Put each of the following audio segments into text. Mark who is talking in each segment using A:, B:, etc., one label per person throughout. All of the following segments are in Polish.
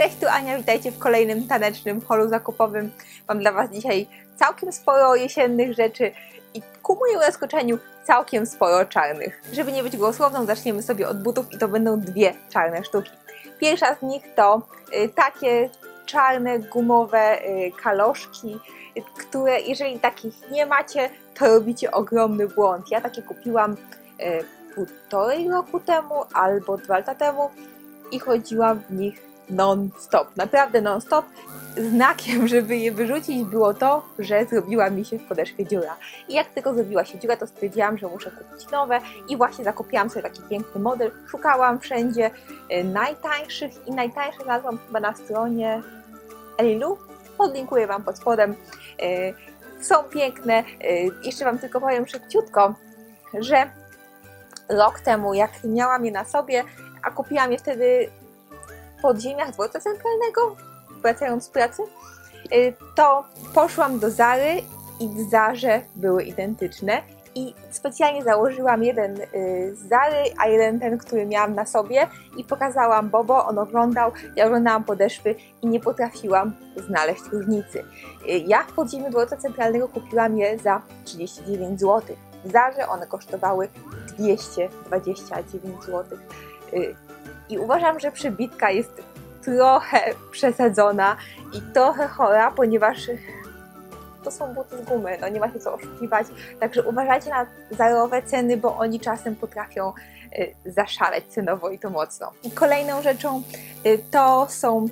A: Cześć, tu Ania, witajcie w kolejnym tanecznym holu zakupowym. Mam dla Was dzisiaj całkiem sporo jesiennych rzeczy i ku mojemu zaskoczeniu całkiem sporo czarnych. Żeby nie być gołosłowną, zaczniemy sobie od butów i to będą dwie czarne sztuki. Pierwsza z nich to takie czarne, gumowe kaloszki, które jeżeli takich nie macie, to robicie ogromny błąd. Ja takie kupiłam 1,5 roku temu albo 2 lata temu i chodziłam w nich non-stop, naprawdę non-stop. Znakiem, żeby je wyrzucić, było to, że zrobiła mi się w podeszwie dziura. I jak tylko zrobiła się dziura, to stwierdziłam, że muszę kupić nowe i właśnie zakupiłam sobie taki piękny model. Szukałam wszędzie najtańszych i najtańsze znalazłam chyba na stronie Elilu. Podlinkuję Wam pod spodem. Są piękne. Jeszcze Wam tylko powiem szybciutko, że rok temu, jak miałam je na sobie, a kupiłam je wtedy w podziemiach dworca centralnego, wracając z pracy, to poszłam do Zary i w Zarze były identyczne i specjalnie założyłam jeden z Zary, a jeden ten, który miałam na sobie i pokazałam Bobo, on oglądał, ja oglądałam podeszwy i nie potrafiłam znaleźć różnicy. Ja w podziemiu dworca centralnego kupiłam je za 39 zł. W Zarze one kosztowały 229 zł. I uważam, że przebitka jest trochę przesadzona i trochę chora, ponieważ to są buty z gumy, no nie ma się co oszukiwać, także uważajcie na zarowe ceny, bo oni czasem potrafią zaszaleć cenowo i to mocno. I kolejną rzeczą to są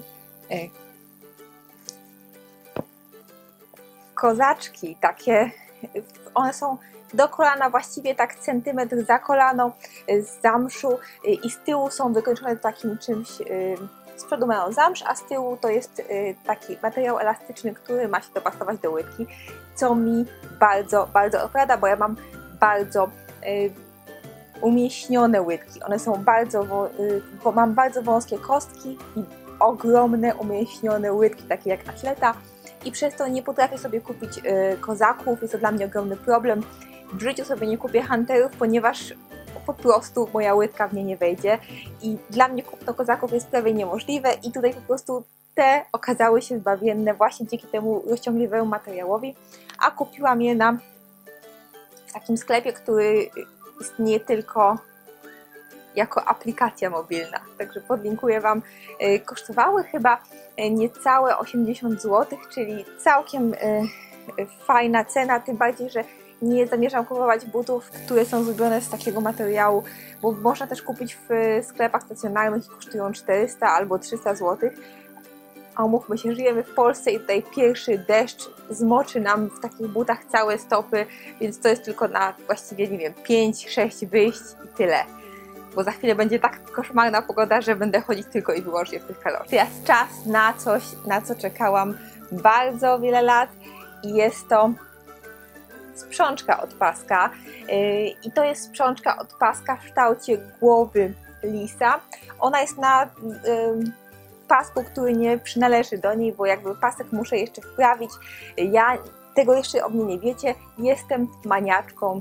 A: kozaczki, takie, one są do kolana, właściwie tak centymetr za kolano, z zamszu i z tyłu są wykończone takim czymś, z przodu mają zamsz, a z tyłu to jest taki materiał elastyczny, który ma się dopasować do łydki, co mi bardzo, bardzo odpowiada, bo ja mam bardzo umieśnione łydki. One są bardzo, bo mam bardzo wąskie kostki i ogromne umieśnione łydki, takie jak atleta i przez to nie potrafię sobie kupić kozaków, jest to dla mnie ogromny problem. W życiu sobie nie kupię hunterów, ponieważ po prostu moja łydka w nie nie wejdzie i dla mnie kupno kozaków jest prawie niemożliwe i tutaj po prostu te okazały się zbawienne właśnie dzięki temu rozciągliwemu materiałowi, a kupiłam je w takim sklepie, który istnieje tylko jako aplikacja mobilna, także podlinkuję Wam. Kosztowały chyba niecałe 80 zł, czyli całkiem fajna cena, tym bardziej, że nie zamierzam kupować butów, które są zrobione z takiego materiału, bo można też kupić w sklepach stacjonarnych i kosztują 400 albo 300 zł. A umówmy się, żyjemy w Polsce i tutaj pierwszy deszcz zmoczy nam w takich butach całe stopy, więc to jest tylko na właściwie, nie wiem, 5-6 wyjść i tyle. Bo za chwilę będzie tak koszmarna pogoda, że będę chodzić tylko i wyłącznie w tych kaloszach. Teraz czas na coś, na co czekałam bardzo wiele lat i jest to sprzączka od paska i to jest sprzączka od paska w kształcie głowy lisa. Ona jest na pasku, który nie przynależy do niej, bo jakby pasek muszę jeszcze wprawić. Ja tego jeszcze o mnie nie wiecie. Jestem maniaczką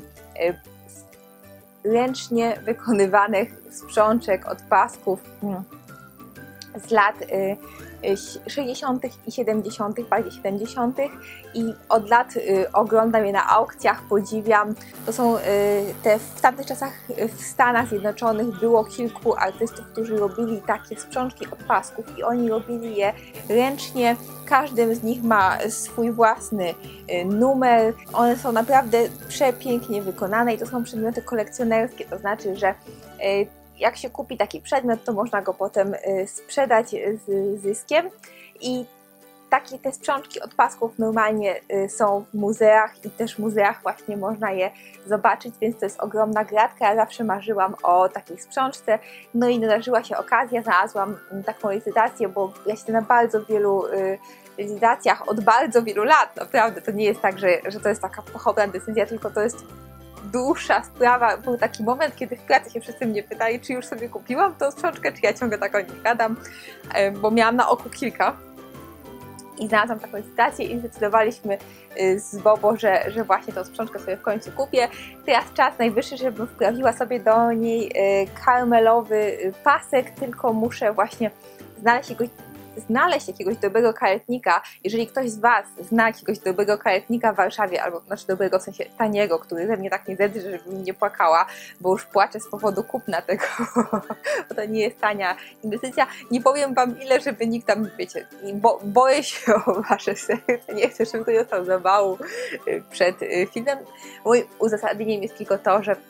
A: ręcznie wykonywanych sprzączek od pasków z lat 60. i 70., bardziej 70. i od lat oglądam je na aukcjach, podziwiam. To są w tamtych czasach w Stanach Zjednoczonych było kilku artystów, którzy robili takie sprzączki od pasków i oni robili je ręcznie. Każdy z nich ma swój własny numer. One są naprawdę przepięknie wykonane i to są przedmioty kolekcjonerskie, to znaczy, że jak się kupi taki przedmiot, to można go potem sprzedać z zyskiem i te sprzączki od pasków normalnie są w muzeach i też w muzeach właśnie można je zobaczyć, więc to jest ogromna gratka. Ja zawsze marzyłam o takiej sprzączce, no i nadarzyła się okazja, znalazłam taką licytację, bo ja się na bardzo wielu licytacjach od bardzo wielu lat, naprawdę to nie jest tak, że to jest taka pochopna decyzja, tylko to jest dłuższa sprawa. Był taki moment, kiedy w pracy się wszyscy mnie pytali, czy już sobie kupiłam tą sprzączkę, czy ja ciągle tak o nich gadam, bo miałam na oku kilka i znalazłam taką licytację i zdecydowaliśmy z Bobo, że właśnie tą sprzączkę sobie w końcu kupię. Teraz czas najwyższy, żebym wprawiła sobie do niej karmelowy pasek, tylko muszę właśnie znaleźć jego znaleźć jakiegoś dobrego karetnika, jeżeli ktoś z Was zna jakiegoś dobrego karetnika w Warszawie, albo znaczy dobrego w sensie taniego, który ze mnie tak nie zedrze, żebym nie płakała, bo już płaczę z powodu kupna tego, bo to nie jest tania inwestycja. Nie powiem Wam ile, żeby nikt tam, wiecie, boję się o Wasze serce, nie chcę, żeby ktoś dostał zawału przed filmem. Moim uzasadnieniem jest tylko to, że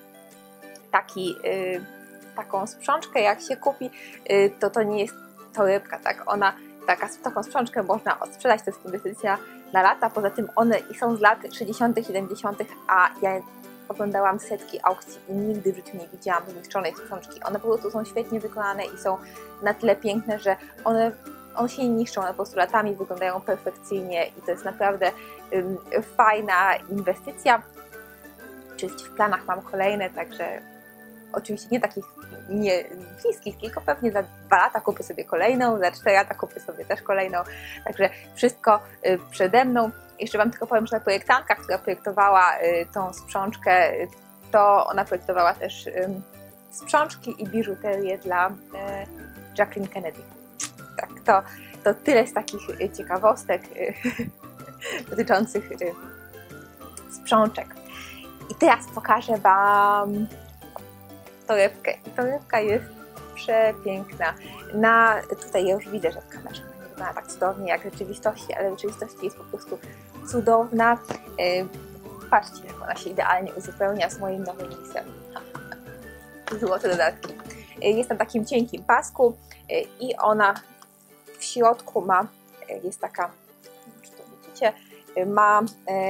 A: taką sprzączkę jak się kupi, to nie jest torebka, tak? Taką sprzączkę można odsprzedać, to jest inwestycja na lata, poza tym one są z lat 60., 70., a ja oglądałam setki aukcji i nigdy w życiu nie widziałam zniszczonej sprzączki. One po prostu są świetnie wykonane i są na tyle piękne, że one się nie niszczą, one po prostu latami wyglądają perfekcyjnie i to jest naprawdę fajna inwestycja. Oczywiście w planach mam kolejne, także oczywiście nie takich bliskich, tylko pewnie za 2 lata kupię sobie kolejną, za 4 lata kupię sobie też kolejną, także wszystko przede mną. Jeszcze Wam tylko powiem, że ta projektantka, która projektowała tą sprzączkę, to ona projektowała też sprzączki i biżuterię dla Jacqueline Kennedy. Tak, to tyle z takich ciekawostek dotyczących sprzączek. I teraz pokażę Wam torebkę. I torebka jest przepiękna. Tutaj ja już widzę, że w kamerze nie wygląda tak cudownie jak w rzeczywistości, ale w rzeczywistości jest po prostu cudowna. Patrzcie, jak ona się idealnie uzupełnia z moim nowym lisem. Złote dodatki. Jest na takim cienkim pasku i ona w środku jest taka, nie wiem, czy to widzicie, ma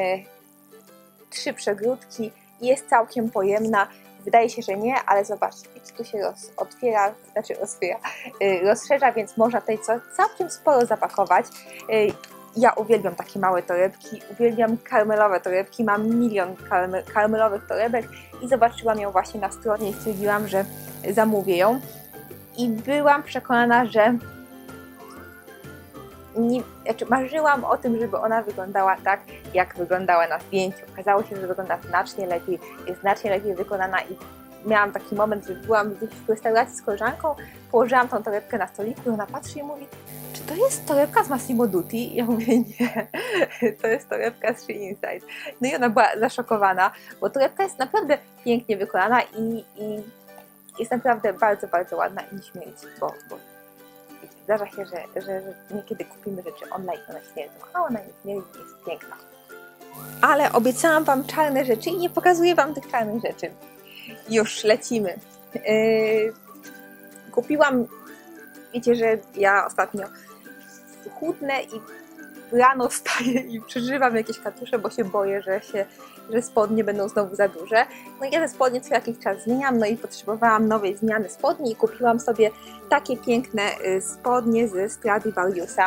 A: 3 przegródki i jest całkiem pojemna. Wydaje się, że nie, ale zobaczcie, tu się rozszerza, więc można tutaj całkiem sporo zapakować. Ja uwielbiam takie małe torebki, uwielbiam karmelowe torebki, mam milion karmelowych torebek i zobaczyłam ją właśnie na stronie i stwierdziłam, że zamówię ją. I byłam przekonana, że marzyłam o tym, żeby ona wyglądała tak, jak wyglądała na zdjęciu. Okazało się, że wygląda znacznie lepiej, jest znacznie lepiej wykonana i miałam taki moment, że byłam gdzieś w restauracji z koleżanką, położyłam tą torebkę na stoliku i ona patrzy i mówi: czy to jest torebka z Massimo Dutti? Ja mówię: nie, to jest torebka z Shein Inside. No i ona była zaszokowana, bo torebka jest naprawdę pięknie wykonana i jest naprawdę bardzo, bardzo ładna i nie śmierdzi, bo zdarza się, że niekiedy kupimy rzeczy online, one śmierdzą, a ona nie śmierdzi, jest piękna. Ale obiecałam Wam czarne rzeczy i nie pokazuję Wam tych czarnych rzeczy. Już lecimy. Kupiłam, wiecie, że ja ostatnio chudnę i rano wstaję i przeżywam jakieś katusze, bo się boję, że spodnie będą znowu za duże. No i ja te spodnie co jakiś czas zmieniam, no i potrzebowałam nowej zmiany spodni i kupiłam sobie takie piękne spodnie ze Stradivariusa.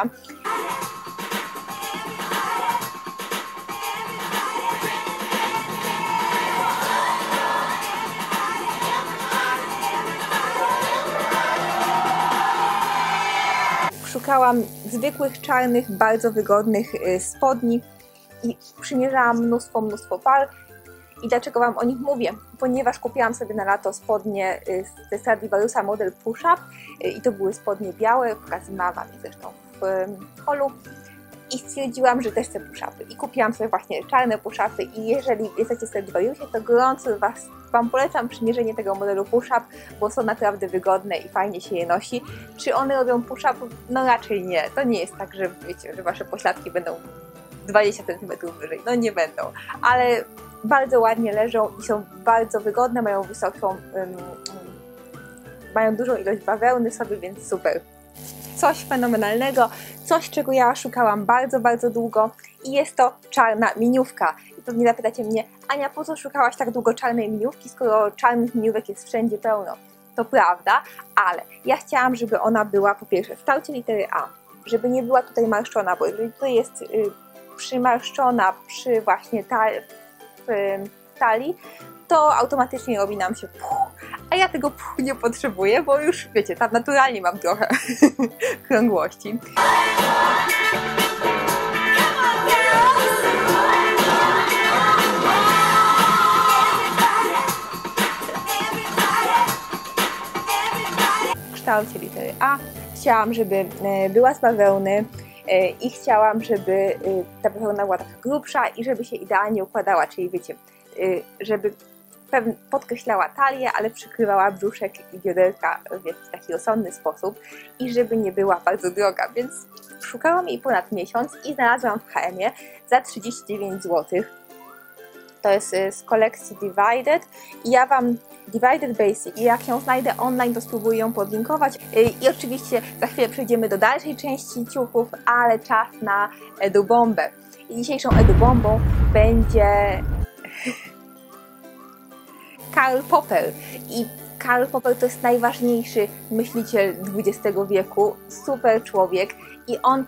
A: Szukałam zwykłych, czarnych, bardzo wygodnych spodni i przymierzałam mnóstwo par. I dlaczego Wam o nich mówię? Ponieważ kupiłam sobie na lato spodnie ze Stradivariusa model push-up i to były spodnie białe, pokazywałam Wam je zresztą w holu i stwierdziłam, że też chcę push-upy i kupiłam sobie właśnie czarne push-upy i jeżeli jesteście w Stradivariusie, to gorąco Wam polecam przymierzenie tego modelu push-up, bo są naprawdę wygodne i fajnie się je nosi. Czy one robią push-up? No raczej nie. To nie jest tak, że wiecie, że Wasze pośladki będą 20 cm wyżej. No nie będą, ale bardzo ładnie leżą i są bardzo wygodne, mają dużą ilość bawełny sobie, więc super. Coś fenomenalnego, coś czego ja szukałam bardzo, bardzo długo i jest to czarna miniówka. I pewnie zapytacie mnie: Ania, po co szukałaś tak długo czarnej miniówki, skoro czarnych miniówek jest wszędzie pełno? To prawda, ale ja chciałam, żeby ona była po pierwsze w kształcie litery A, żeby nie była tutaj marszczona, bo jeżeli tutaj jest przymarszczona przy właśnie talii, to automatycznie robi nam się puch, a ja tego puch nie potrzebuję, bo już wiecie, tam naturalnie mam trochę krągłości. W kształcie litery A chciałam, żeby była z bawełny i chciałam, żeby ta bawełna była taka grubsza i żeby się idealnie układała, czyli wiecie, żeby podkreślała talię, ale przykrywała brzuszek i bioderka w taki rozsądny sposób i żeby nie była bardzo droga, więc szukałam jej ponad miesiąc i znalazłam w H&M za 39 zł. To jest z kolekcji Divided i ja Wam Divided Basic i jak ją znajdę online, to spróbuję ją podlinkować i oczywiście za chwilę przejdziemy do dalszej części ciuchów, ale czas na Edu-bombę. I dzisiejszą Edu-bombą będzie Karl Popper i Karl Popper to jest najważniejszy myśliciel XX wieku, super człowiek i on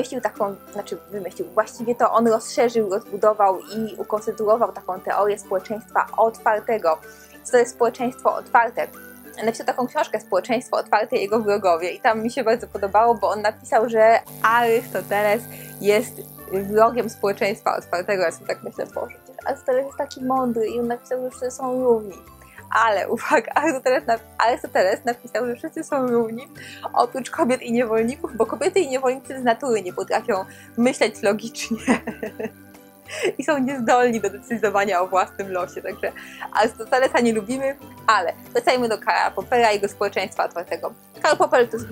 A: właściwie to on rozszerzył, rozbudował i ukonstytuował taką teorię społeczeństwa otwartego. Co to jest społeczeństwo otwarte? Napisał taką książkę Społeczeństwo otwarte i jego wrogowie i tam mi się bardzo podobało, bo on napisał, że Arystoteles jest wrogiem społeczeństwa otwartego. Ja sobie tak myślę, Boże, Arystoteles jest taki mądry i on napisał, że wszyscy są równi. Ale uwaga, Arystoteles napisał, że wszyscy są równi, oprócz kobiet i niewolników, bo kobiety i niewolnicy z natury nie potrafią myśleć logicznie i są niezdolni do decydowania o własnym losie. Także Arystotelesa nie lubimy, ale wracajmy do Karla Poppera i jego społeczeństwa otwartego. Karl Popper to jest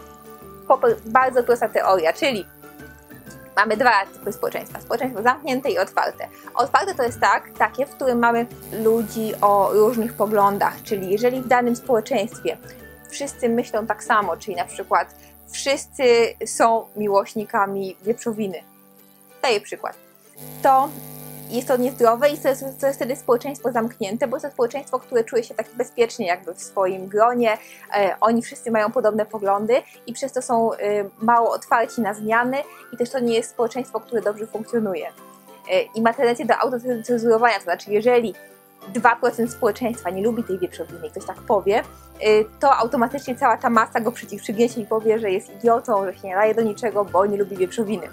A: bardzo prosta teoria, czyli mamy dwa typy społeczeństwa. Społeczeństwo zamknięte i otwarte. Otwarte to jest takie, w którym mamy ludzi o różnych poglądach, czyli jeżeli w danym społeczeństwie wszyscy myślą tak samo, czyli na przykład wszyscy są miłośnikami wieprzowiny, daję przykład, to jest to niezdrowe i to jest wtedy społeczeństwo zamknięte, bo jest to społeczeństwo, które czuje się tak bezpiecznie jakby w swoim gronie, oni wszyscy mają podobne poglądy i przez to są mało otwarci na zmiany i też to nie jest społeczeństwo, które dobrze funkcjonuje. I ma tendencję do autocenzurowania, to znaczy jeżeli 2% społeczeństwa nie lubi tej wieprzowiny i ktoś tak powie, to automatycznie cała ta masa go przygniesie i powie, że jest idiotą, że się nie daje do niczego, bo nie lubi wieprzowiny.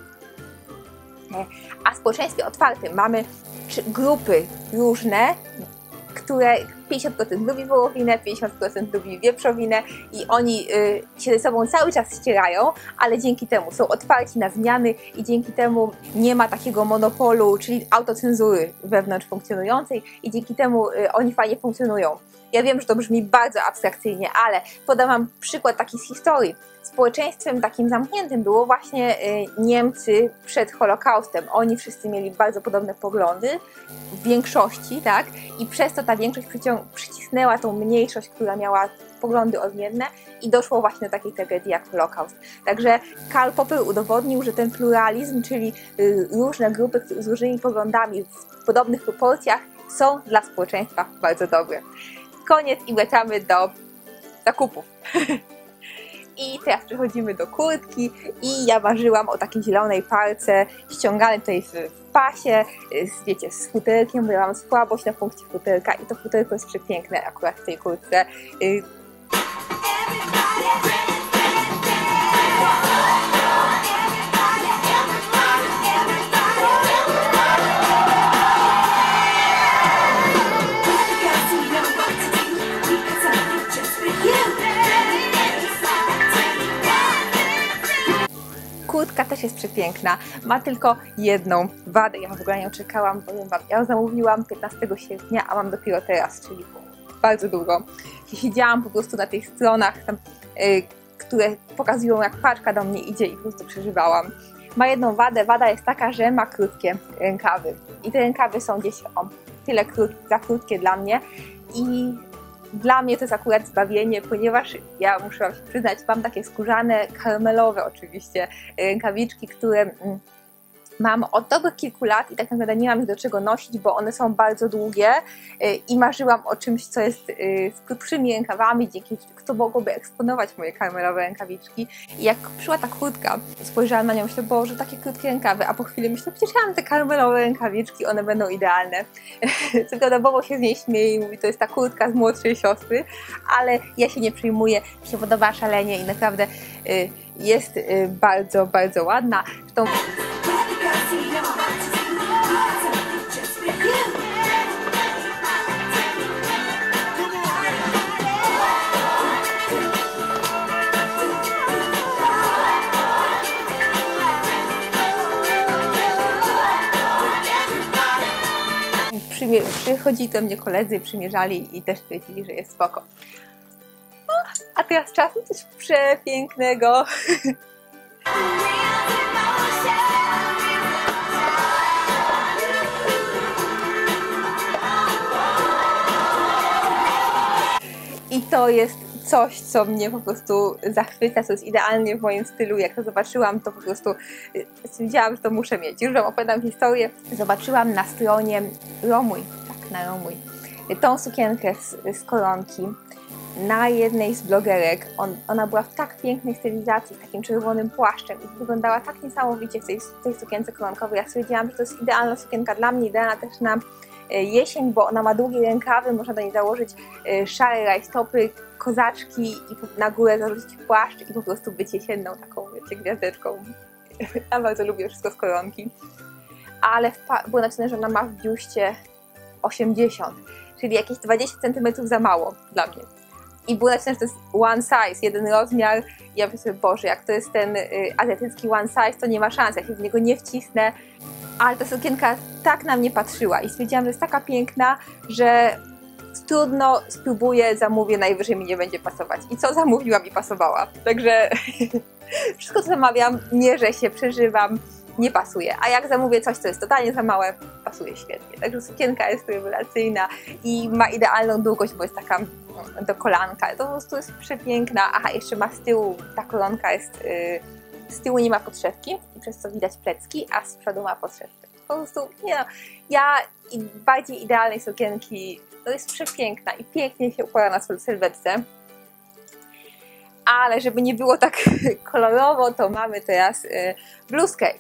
A: A w społeczeństwie otwartym mamy grupy różne, które 50% lubi wołowinę, 50% lubi wieprzowinę i oni się ze sobą cały czas ścierają, ale dzięki temu są otwarci na zmiany i dzięki temu nie ma takiego monopolu, czyli autocenzury wewnątrz funkcjonującej i dzięki temu oni fajnie funkcjonują. Ja wiem, że to brzmi bardzo abstrakcyjnie, ale podam Wam przykład taki z historii. Społeczeństwem takim zamkniętym było właśnie Niemcy przed Holokaustem. Oni wszyscy mieli bardzo podobne poglądy, w większości, tak? I przez to ta większość przycisnęła tą mniejszość, która miała poglądy odmienne i doszło właśnie do takiej tragedii jak Holokaust. Także Karl Popper udowodnił, że ten pluralizm, czyli różne grupy z różnymi poglądami w podobnych proporcjach są dla społeczeństwa bardzo dobre. Koniec i wracamy do zakupów. I teraz przechodzimy do kurtki i ja marzyłam o takiej zielonej parce ściąganej tutaj w pasie, wiecie, z futerkiem, bo ja mam słabość na punkcie futerka i to futerko jest przepiękne akurat w tej kurtce. Kurtka też jest przepiękna, ma tylko jedną wadę, ja w ogóle na nią czekałam, powiem Wam, ja ją zamówiłam 15 sierpnia, a mam dopiero teraz, czyli bardzo długo. Siedziałam po prostu na tych stronach, tam, które pokazują jak paczka do mnie idzie i po prostu przeżywałam. Ma jedną wadę, wada jest taka, że ma krótkie rękawy i te rękawy są gdzieś tyle za krótkie dla mnie i dla mnie to jest akurat zbawienie, ponieważ ja muszę Wam się przyznać, mam takie skórzane, karmelowe oczywiście rękawiczki, które mam od dobrych kilku lat i tak naprawdę nie mam ich do czego nosić, bo one są bardzo długie i marzyłam o czymś, co jest z krótszymi rękawami, dzięki co mogłoby eksponować moje karmelowe rękawiczki. I jak przyszła ta kurtka, spojrzałam na nią i myślę, Boże, takie krótkie rękawy, a po chwili myślę, przecież ja mam te karmelowe rękawiczki, one będą idealne. Co prawda Bobo się z niej śmieje i mówi, to jest ta kurtka z młodszej siostry, ale ja się nie przyjmuję, mi się podoba szalenie i naprawdę jest bardzo, bardzo ładna. Zresztą przychodzili do mnie koledzy, przymierzali i też stwierdzili, że jest spoko. No, a teraz czas na coś przepięknego. I to jest coś, co mnie po prostu zachwyca, co jest idealnie w moim stylu. Jak to zobaczyłam, to po prostu stwierdziłam, że to muszę mieć. Już wam opowiadam historię. Zobaczyłam na stronie Romuj, tak, na Romuj, tą sukienkę z koronki na jednej z blogerek. Ona była w tak pięknej stylizacji, z takim czerwonym płaszczem i wyglądała tak niesamowicie w tej sukience koronkowej. Ja stwierdziłam, że to jest idealna sukienka dla mnie, idealna też na jesień, bo ona ma długie rękawy, można do niej założyć szare rajstopy, kozaczki i na górę zarzucić płaszcz i po prostu być jesienną taką, wiecie, gwiazdeczką. Ja bardzo lubię wszystko z koronki. Ale było napisane, że ona ma w biuście 80, czyli jakieś 20 cm za mało dla mnie. I było napisane, że to jest one size, jeden rozmiar. I ja myślę sobie, Boże, jak to jest ten azjatycki one size, to nie ma szans, ja się w niego nie wcisnę. Ale ta sukienka tak na mnie patrzyła i stwierdziłam, że jest taka piękna, że trudno, spróbuję, zamówię, najwyżej mi nie będzie pasować. I co zamówiłam i pasowała. Także wszystko, co zamawiam, mierzę się, przeżywam, nie pasuje. A jak zamówię coś, co jest totalnie za małe, pasuje świetnie. Także sukienka jest rewelacyjna i ma idealną długość, bo jest taka do kolanka. To po prostu jest przepiękna. Aha, jeszcze ma z tyłu, ta koronka jest... z tyłu nie ma podszewki i przez co widać plecki, a z przodu ma podszewkę. Po prostu, nie no, ja bardziej idealnej sukienki, to jest przepiękna i pięknie się układa na sylwetce. Ale żeby nie było tak kolorowo, to mamy teraz bluzkę.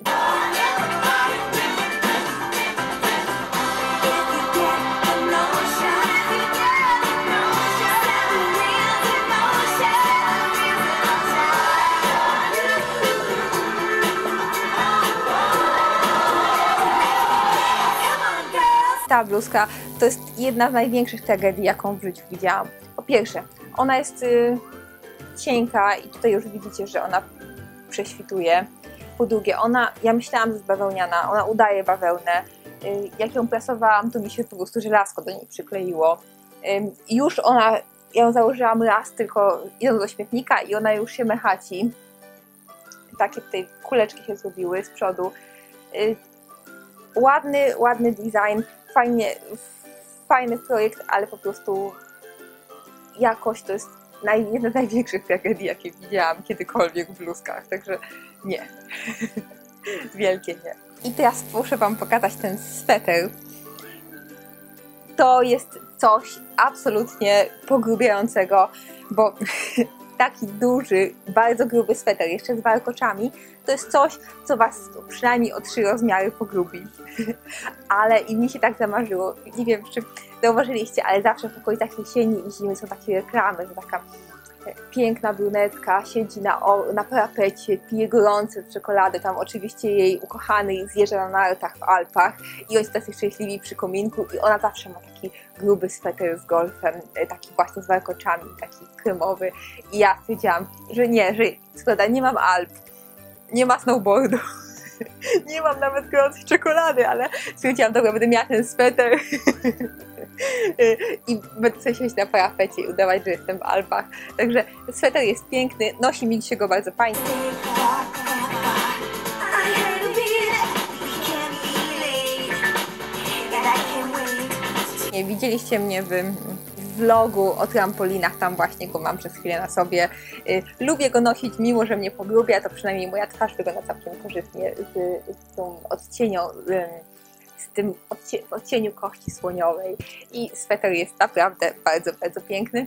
A: Ta bluzka to jest jedna z największych tragedii, jaką w życiu widziałam. Po pierwsze, ona jest cienka i tutaj już widzicie, że ona prześwituje. Po drugie, ja myślałam, że jest bawełniana, ona udaje bawełnę. Jak ją prasowałam, to mi się po prostu żelazko do niej przykleiło. Ja ją założyłam raz tylko idąc do śmietnika i ona już się mechaci. Takie tutaj kuleczki się zrobiły z przodu. Ładny design, fajny projekt, ale po prostu jakość to jest jedna z największych tragedii, jakie widziałam kiedykolwiek w bluzkach, także nie. Wielkie nie. I teraz muszę wam pokazać ten sweter. To jest coś absolutnie pogrubiającego, bo taki duży, bardzo gruby sweter, jeszcze z warkoczami, to jest coś, co was przynajmniej o 3 rozmiary pogrubi. Ale i mi się tak zamarzyło. Nie wiem, czy zauważyliście, ale zawsze w okolicach jesieni i zimy są takie reklamy, że taka piękna brunetka siedzi na parapecie, pije gorące czekolady, tam oczywiście jej ukochany zjeżdża na nartach w Alpach i oni są tacy szczęśliwi przy kominku i ona zawsze ma taki gruby sweter z golfem, taki właśnie z warkoczami, taki kremowy i ja stwierdziłam, że nie, że zgoda, nie mam Alp, nie ma snowboardu, nie mam nawet gorącej czekolady, ale stwierdziłam, dobra, będę miała ten sweter i będę sobie siedzieć na parapecie i udawać, że jestem w Alpach. Także sweter jest piękny, nosi mi się go bardzo fajnie. Nie, widzieliście mnie w vlogu o trampolinach, tam właśnie go mam przez chwilę na sobie. Lubię go nosić, mimo że mnie pogrubia, to przynajmniej moja twarz wygląda całkiem korzystnie z tą odcieniu kości słoniowej i sweter jest naprawdę bardzo, bardzo piękny.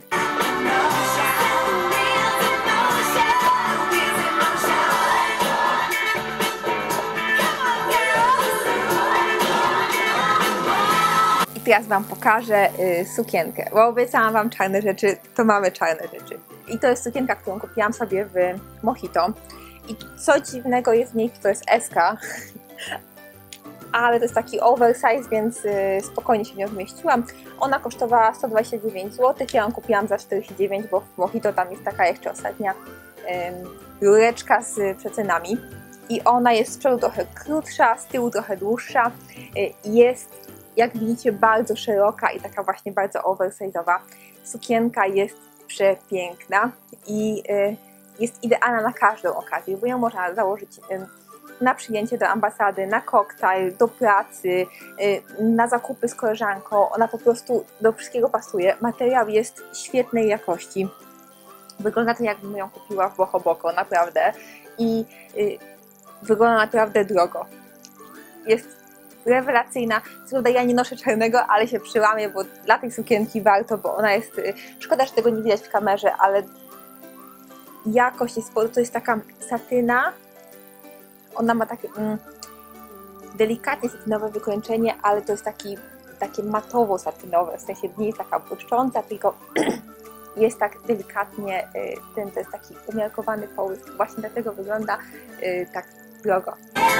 A: I teraz wam pokażę sukienkę, bo obiecałam wam czarne rzeczy, to mamy czarne rzeczy. I to jest sukienka, którą kupiłam sobie w Mojito. I co dziwnego jest w niej, to jest S-ka, ale to jest taki oversize, więc spokojnie się w nią zmieściłam. Ona kosztowała 129 zł, ja ją kupiłam za 49, bo w Mojito tam jest taka jeszcze ostatnia rureczka z przecenami. I ona jest z przodu trochę krótsza, z tyłu trochę dłuższa. Jest jak widzicie, bardzo szeroka i taka właśnie bardzo oversize'owa. Sukienka jest przepiękna i jest idealna na każdą okazję, bo ją można założyć na przyjęcie do ambasady, na koktajl, do pracy, na zakupy z koleżanką. Ona po prostu do wszystkiego pasuje. Materiał jest świetnej jakości. Wygląda to, jakbym ją kupiła w Boho Boco, naprawdę. I wygląda naprawdę drogo. Jest rewelacyjna. Co prawda ja nie noszę czarnego, ale się przyłamię, bo dla tej sukienki warto, bo ona jest... Szkoda, że tego nie widać w kamerze, ale jakość jest... To jest taka satyna. Ona ma takie delikatnie satynowe wykończenie, ale to jest takie matowo-satynowe. W sensie nie jest taka błyszcząca, tylko jest tak delikatnie, to jest taki umiarkowany połysk. Właśnie dlatego wygląda tak drogo.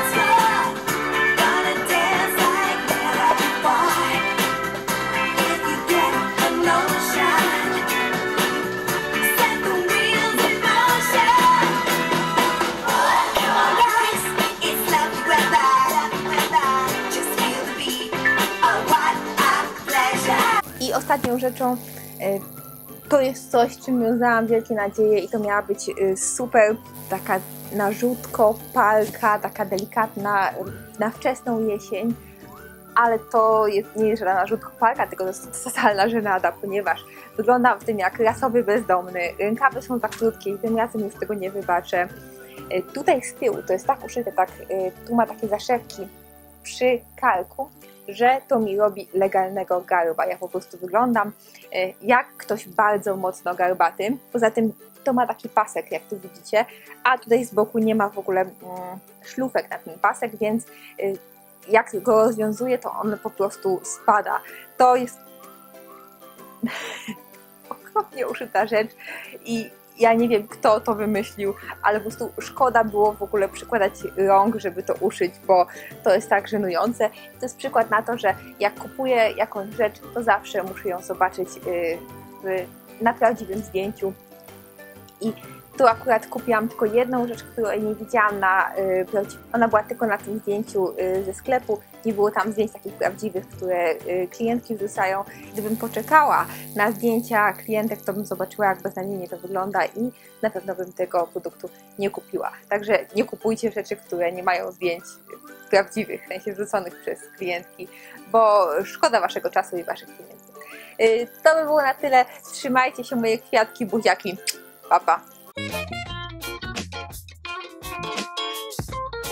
A: I ostatnią rzeczą to jest coś, czym wiązałam wielkie nadzieje i to miała być super taka narzutko, palka, taka delikatna na wczesną jesień, ale to nie jest żadna narzutko, palka, tylko to jest totalna żenada, ponieważ wyglądam w tym jak rasowy bezdomny, rękawy są tak krótkie i tym razem już tego nie wybaczę. Tutaj z tyłu to jest tak uszyte, tu ma takie zaszewki przy karku, że to mi robi legalnego garba. Ja po prostu wyglądam jak ktoś bardzo mocno garbaty. Poza tym to ma taki pasek, jak tu widzicie, a tutaj z boku nie ma w ogóle szlufek na ten pasek, więc jak go rozwiązuję, to on po prostu spada. To jest okropnie uszyta rzecz i ja nie wiem, kto to wymyślił, ale po prostu szkoda było w ogóle przykładać rąk, żeby to uszyć, bo to jest tak żenujące. To jest przykład na to, że jak kupuję jakąś rzecz, to zawsze muszę ją zobaczyć na prawdziwym zdjęciu. I tu akurat kupiłam tylko jedną rzecz, której nie widziałam ona była tylko na tym zdjęciu ze sklepu, nie było tam zdjęć takich prawdziwych, które klientki wrzucają. Gdybym poczekała na zdjęcia klientek, to bym zobaczyła, jak beznadziejnie to wygląda i na pewno bym tego produktu nie kupiła. Także nie kupujcie rzeczy, które nie mają zdjęć prawdziwych, w sensie wrzuconych przez klientki, bo szkoda waszego czasu i waszych pieniędzy. To by było na tyle. Trzymajcie się, moje kwiatki, buziaki. Pa,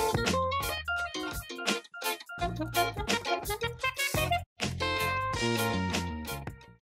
A: pa.